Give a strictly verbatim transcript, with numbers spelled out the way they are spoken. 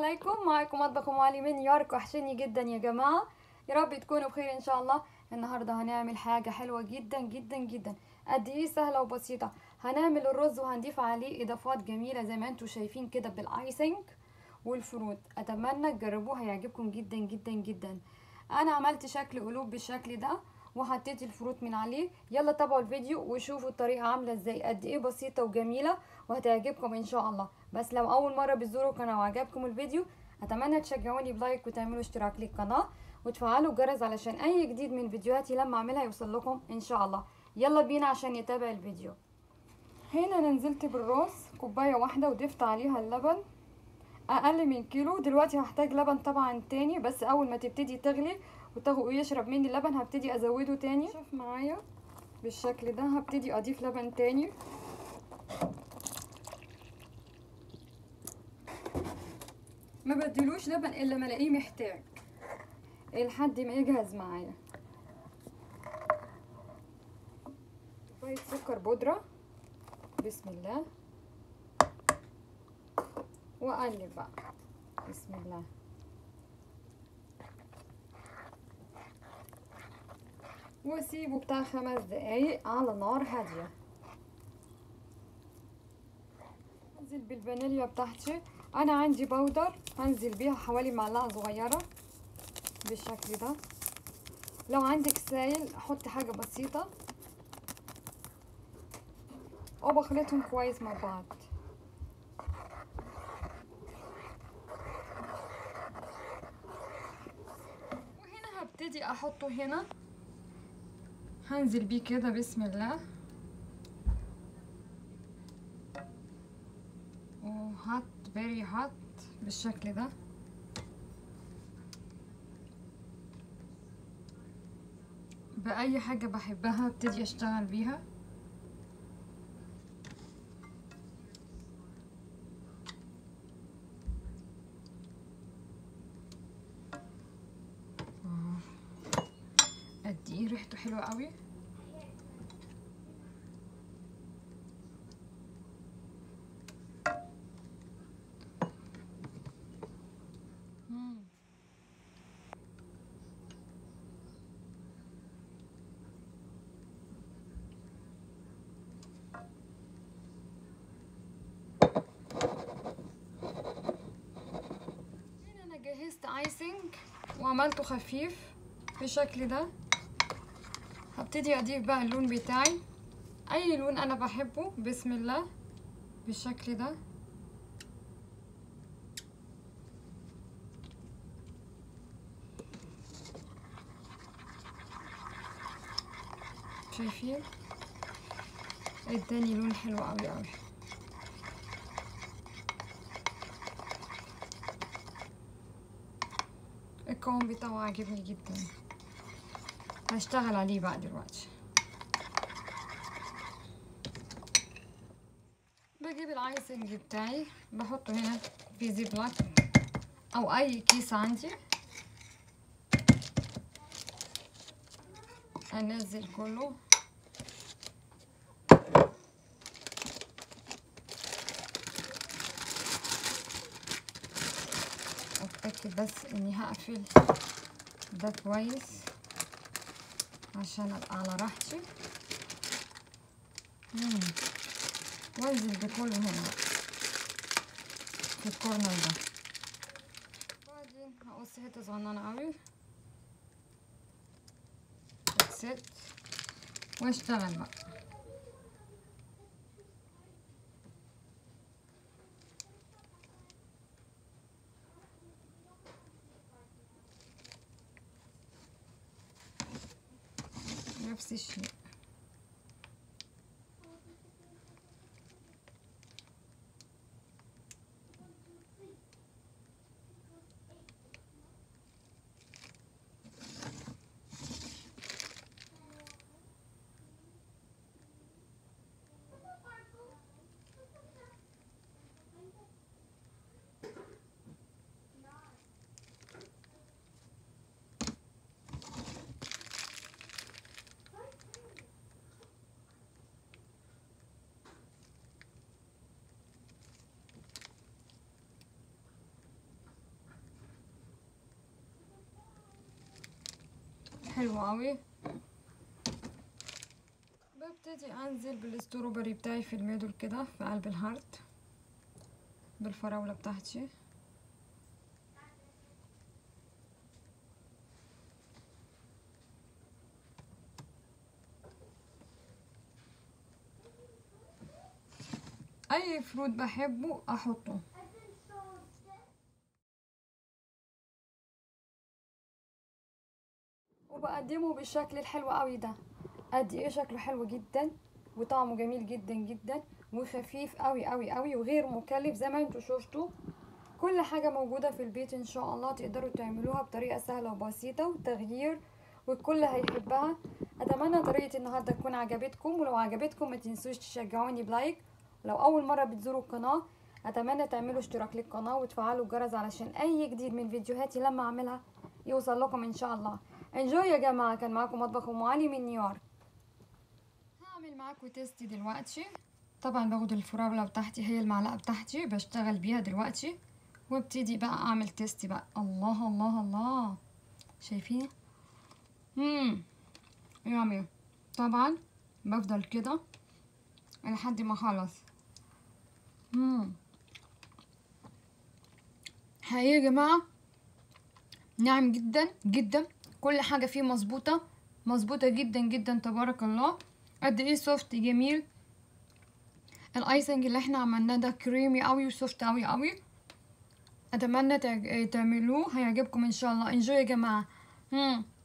عليكم. معكم مطبخ ام علي من نيويورك. وحشني جدا يا جماعه، يا رب تكونوا بخير ان شاء الله. النهارده هنعمل حاجه حلوه جدا جدا جدا، قد ايه سهله وبسيطه. هنعمل الرز وهنضيف عليه اضافات جميله زي ما انتم شايفين كده بالايسنج والفروت. اتمنى تجربوه، هيعجبكم جدا جدا جدا. انا عملت شكل قلوب بالشكل ده وحطيت الفروت من عليه. يلا تابعوا الفيديو وشوفوا الطريقه عامله ازاي، قد ايه بسيطه وجميله وهتعجبكم ان شاء الله. بس لو اول مره بتزوروا القناه وعجبكم الفيديو، اتمنى تشجعوني بلايك وتعملوا اشتراك للقناه وتفعلوا الجرس علشان اي جديد من فيديوهاتي لما اعملها يوصل لكم ان شاء الله. يلا بينا عشان نتابع الفيديو. هنا انا نزلت بالرز كوبايه واحده وضفت عليها اللبن اقل من كيلو. دلوقتي هحتاج لبن طبعا تاني، بس اول ما تبتدي تغلي وتاخد يشرب مني اللبن هبتدي ازوده تاني. شوف معايا بالشكل ده، هبتدي اضيف لبن تاني. ما بديلوش لبن الا ما الاقيه محتاج لحد ما يجهز معايا. كوبايه سكر بودره، بسم الله، واقلب بقى بسم الله. واسيبه بتاع خمس دقايق على نار هاديه. هنزل بالفانيليا بتاعتي، انا عندي بودر هنزل بيها حوالي معلقه صغيره بالشكل ده. لو عندك سائل حط حاجه بسيطه وبخلطهم كويس مع بعض. وهنا هبتدي احطه هنا، هنزل بيه كده بسم الله وهات فيري هات بالشكل ده. بأي حاجة بحبها ابتدي اشتغل بيها. قد ايه ريحته حلوة قوي. جهزت ايسنج وعملته خفيف بالشكل ده. هبتدي اضيف بقى اللون بتاعي، اي لون انا بحبه بسم الله بالشكل ده. شايفين اداني لون حلو قوي قوي. القوام بتاعه عاجبني جدا، هشتغل عليه بقى دلوقتي. بجيب الايسنج بتاعي بحطه هنا في زيبلاك او اي كيس عندي، انزل كله اتاكد بس اني هقفل ده كويس عشان ابقى على راحتي. مم. وانزل بكله هنا في الكورنر ده. بعدين هقص حته صغننه قوي ست واشتغل بقى. نفس الشيء. حلو قوي. ببتدي انزل بالاستروبري بتاعي في الميدل كده في قلب الهارت بالفراولة بتاعتي. اي فروت بحبه احطه. وبقدمه بالشكل الحلو قوي ده. قد ايه شكله حلو جدا وطعمه جميل جدا جدا وخفيف قوي قوي قوي وغير مكلف زي ما انتوا شفتوا. كل حاجة موجودة في البيت ان شاء الله، تقدروا تعملوها بطريقة سهلة وبسيطة وتغيير والكل هيحبها. اتمنى طريقة النهاردة تكون عجبتكم، ولو عجبتكم ما تنسوش تشجعوني بلايك. لو اول مرة بتزوروا القناة اتمنى تعملوا اشتراك للقناة وتفعلوا الجرس علشان اي جديد من فيديوهاتي لما اعملها يوصل لكم ان شاء الله. انجوي يا جماعة. كان معاكم مطبخ ام علي من نيويورك. هعمل معاكم تيستي دلوقتي. طبعا باخد الفراولة بتاعتي هي المعلقة بتاعتي بشتغل بيها دلوقتي وابتدي بقى اعمل تيستي بقى. الله الله الله، شايفين؟ امم يامي. طبعا بفضل كده لحد ما اخلص. امم حقيقي يا جماعه ناعم جدا جدا، كل حاجه فيه مظبوطه مظبوطه جدا جدا تبارك الله. قد ايه سوفت جميل. الايسنج اللي احنا عملناه ده كريمي قوي وسوفت قوي قوي. اتمنى تعملوه هيعجبكم ان شاء الله. انجوي يا جماعه. امم